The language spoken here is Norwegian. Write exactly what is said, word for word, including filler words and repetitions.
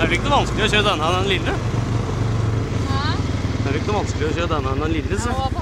det ikke noe vanskelig å kjøre denne enn den lille? Hæ? Det er ikke noe vanskelig å kjøre denne enn den lille, så.